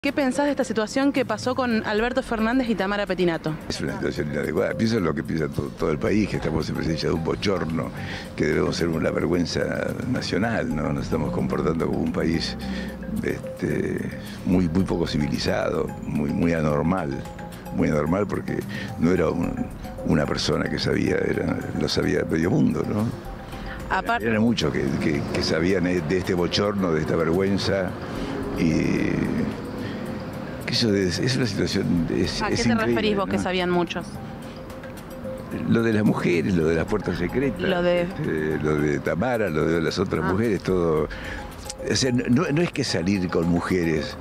¿Qué pensás de esta situación que pasó con Alberto Fernández y Tamara Pettinato? Es una situación inadecuada. Pienso en lo que piensa todo el país, que estamos en presencia de un bochorno, que debemos ser una vergüenza nacional, ¿no? Nos estamos comportando como un país muy poco civilizado, muy anormal. Muy anormal porque no era una persona que sabía, lo sabía medio mundo, ¿no? Era muchos que sabían de este bochorno, de esta vergüenza y... Es una situación... ¿A qué te referís vos, ¿no? Que sabían muchos? Lo de las mujeres, lo de las puertas secretas, lo de Tamara, lo de las otras mujeres, todo... O sea, no es que salir con mujeres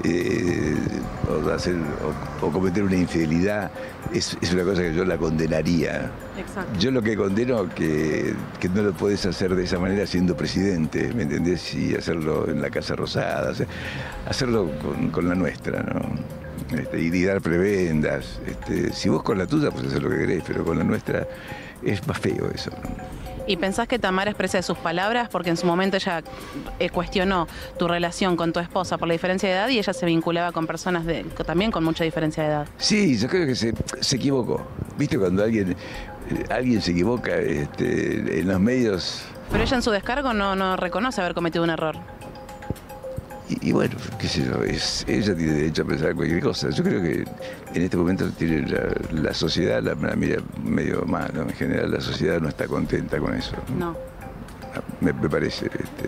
o cometer una infidelidad es una cosa que yo la condenaría. Exacto. Yo lo que condeno que no lo podés hacer de esa manera siendo presidente, ¿me entendés? Y hacerlo en la Casa Rosada, o sea, hacerlo con la nuestra, ¿no? Y dar prebendas. Si vos con la tuya pues hacer lo que querés, pero con la nuestra es más feo eso, ¿no? ¿Y pensás que Tamara expresa de sus palabras? Porque en su momento ella cuestionó tu relación con tu esposa por la diferencia de edad y ella se vinculaba con personas también con mucha diferencia de edad. Sí, yo creo que se equivocó. ¿Viste cuando alguien se equivoca en los medios? Pero ella en su descargo no reconoce haber cometido un error. Y bueno, qué sé yo, ella tiene derecho a pensar cualquier cosa. Yo creo que en este momento tiene la sociedad, la mira medio mal, ¿no? En general la sociedad no está contenta con eso. No. Me parece,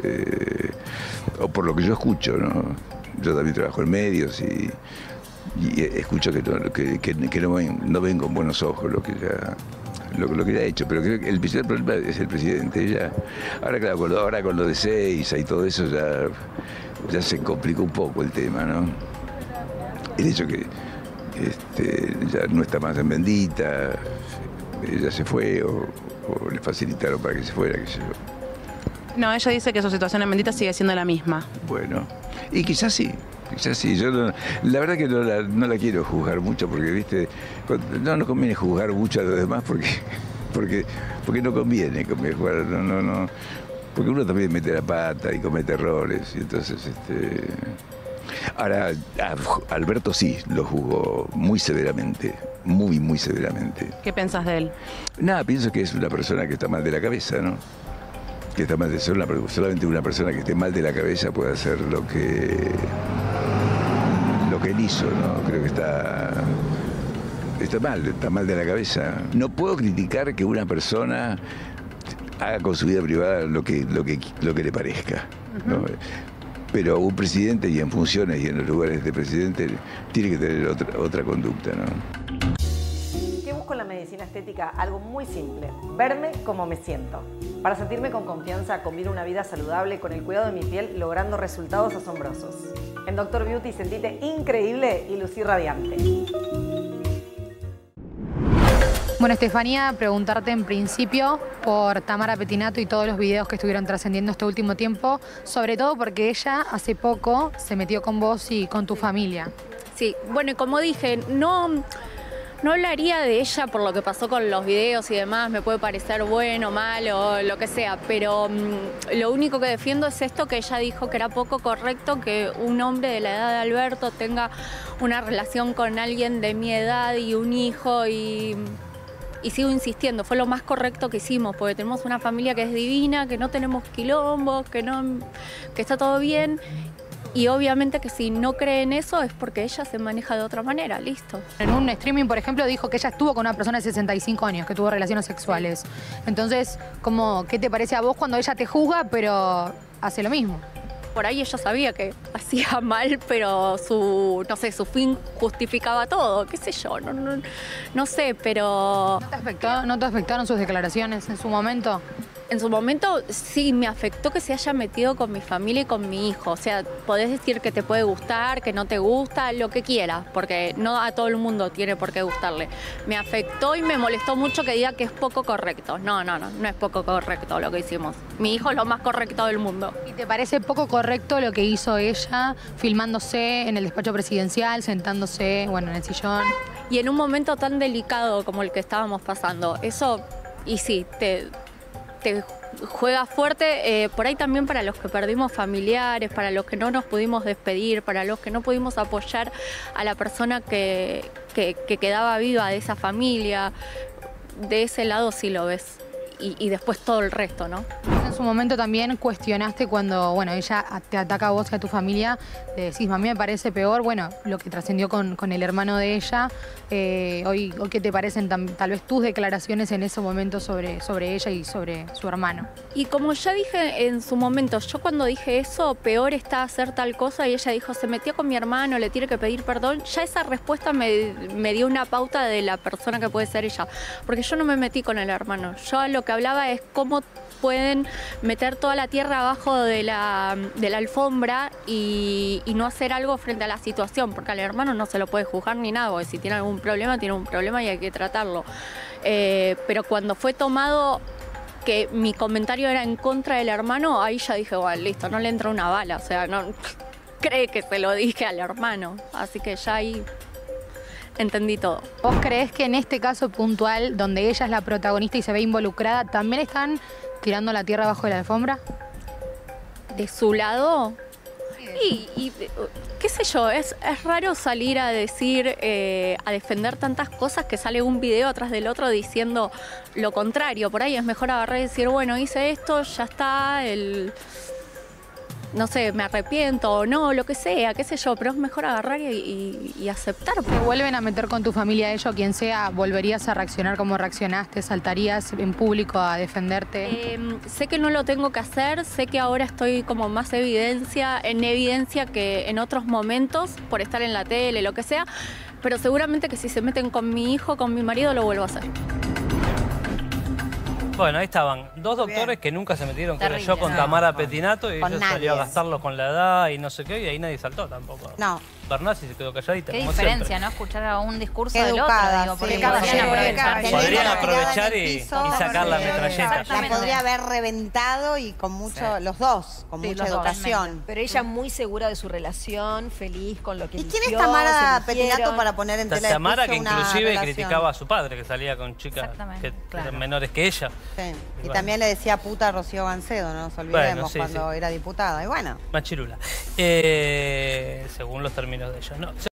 o por lo que yo escucho, ¿no? Yo también trabajo en medios y escucho que no ven con buenos ojos lo que ella ha hecho, pero creo que el principal problema es el presidente. Ella, ahora claro, ahora con lo de Seiza y todo eso ya se complicó un poco el tema, ¿no? El hecho que ya no está más en Bendita, ella se fue o le facilitaron para que se fuera, qué sé yo. No, ella dice que su situación en Bendita sigue siendo la misma. Bueno, y quizás sí. Yo la verdad que no la quiero juzgar mucho porque, viste, no conviene juzgar mucho a los demás porque no conviene juzgar, no, porque uno también mete la pata y comete errores y entonces ahora Alberto sí lo juzgó muy severamente, muy severamente. ¿Qué pensás de él? Nada, pienso que es una persona que está mal de la cabeza, ¿no? Que está mal de ser solamente una persona que esté mal de la cabeza puede hacer lo que él hizo, ¿no? Creo que está mal de la cabeza. No puedo criticar que una persona haga con su vida privada lo que le parezca, ¿no? Pero un presidente y en funciones y en los lugares de presidente tiene que tener otra conducta, ¿no? ¿Qué busco en la medicina estética? Algo muy simple, verme como me siento. Para sentirme con confianza, combino una vida saludable con el cuidado de mi piel, logrando resultados asombrosos. En Dr. Beauty sentite increíble y lucí radiante. Bueno, Estefanía, preguntarte en principio por Tamara Pettinato y todos los videos que estuvieron trascendiendo este último tiempo, sobre todo porque ella hace poco se metió con vos y con tu familia. Sí, bueno, y como dije, no hablaría de ella por lo que pasó con los videos y demás, me puede parecer bueno, malo, lo que sea, pero lo único que defiendo es esto que ella dijo, que era poco correcto que un hombre de la edad de Alberto tenga una relación con alguien de mi edad y un hijo y sigo insistiendo, fue lo más correcto que hicimos, porque tenemos una familia que es divina, que no tenemos quilombos, que está todo bien. Y obviamente que si no cree en eso es porque ella se maneja de otra manera, listo. En un streaming, por ejemplo, dijo que ella estuvo con una persona de 65 años, que tuvo relaciones sexuales. Entonces, ¿qué te parece a vos cuando ella te juzga, pero hace lo mismo? Por ahí ella sabía que hacía mal, pero su fin justificaba todo, qué sé yo, no sé, pero... ¿No te afectaron sus declaraciones en su momento? En su momento sí me afectó que se haya metido con mi familia y con mi hijo. O sea, podés decir que te puede gustar, que no te gusta, lo que quieras, porque no a todo el mundo tiene por qué gustarle. Me afectó y me molestó mucho que diga que es poco correcto. No es poco correcto lo que hicimos. Mi hijo es lo más correcto del mundo. ¿Y te parece poco correcto lo que hizo ella, filmándose en el despacho presidencial, sentándose, en el sillón? Y en un momento tan delicado como el que estábamos pasando, eso, y sí, te juega fuerte, por ahí también para los que perdimos familiares, para los que no nos pudimos despedir, para los que no pudimos apoyar a la persona que quedaba viva de esa familia. De ese lado sí lo ves. Y después todo el resto, ¿no? En su momento también cuestionaste cuando, bueno, ella te ataca a vos y a tu familia, le decís, a mí me parece peor, bueno, lo que trascendió con el hermano de ella. Hoy, ¿qué te parecen tal vez tus declaraciones en ese momento sobre ella y sobre su hermano? Y como ya dije en su momento, yo cuando dije eso, peor está hacer tal cosa, y ella dijo, se metió con mi hermano, le tiene que pedir perdón, ya esa respuesta me dio una pauta de la persona que puede ser ella, porque yo no me metí con el hermano, yo lo que hablaba es cómo pueden meter toda la tierra abajo de la alfombra y no hacer algo frente a la situación, porque al hermano no se lo puede juzgar ni nada, porque si tiene algún problema, tiene un problema y hay que tratarlo. Pero cuando fue tomado que mi comentario era en contra del hermano, ahí ya dije, bueno, listo, no le entra una bala, o sea, no cree que se lo dije al hermano, así que ya ahí entendí todo. ¿Vos creés que en este caso puntual, donde ella es la protagonista y se ve involucrada, también están tirando la tierra abajo de la alfombra? ¿De su lado? Y qué sé yo, es raro salir a decir, a defender tantas cosas que sale un video atrás del otro diciendo lo contrario. Por ahí es mejor agarrar y decir, bueno, hice esto, ya está, no sé, me arrepiento o no, lo que sea, qué sé yo, pero es mejor agarrar y aceptar. ¿Te vuelven a meter con tu familia ellos, quien sea? ¿Volverías a reaccionar como reaccionaste? ¿Saltarías en público a defenderte? Sé que no lo tengo que hacer, sé que ahora estoy como más en evidencia que en otros momentos, por estar en la tele, lo que sea, pero seguramente que si se meten con mi hijo, con mi marido, lo vuelvo a hacer. Bueno, ahí estaban dos doctores que nunca se metieron, creo yo, con Tamara Pettinato, y ella salió a gastarlos con la edad y no sé qué, y ahí nadie saltó tampoco. No. Bernasi se quedó calladita. Qué como diferencia, siempre. ¿no? Escuchar a un discurso Qué del educada, otro, digo, porque sí, podrían aprovechar. Podrían aprovechar y sacar la metralleta. La podría haber reventado y con mucho, los dos, con mucha educación. Pero ella muy segura de su relación, feliz con lo que ¿Y eligió, quién es Tamara se eligieron? Pettinato para poner en tela de Tamara, que juicio una inclusive relación? criticaba a su padre, que salía con chicas que eran menores que ella. Sí. Y bueno, también le decía puta a Rocío Gancedo, no nos olvidemos, cuando era diputada. Y bueno. Machirula. Según los términos de ella, ¿no?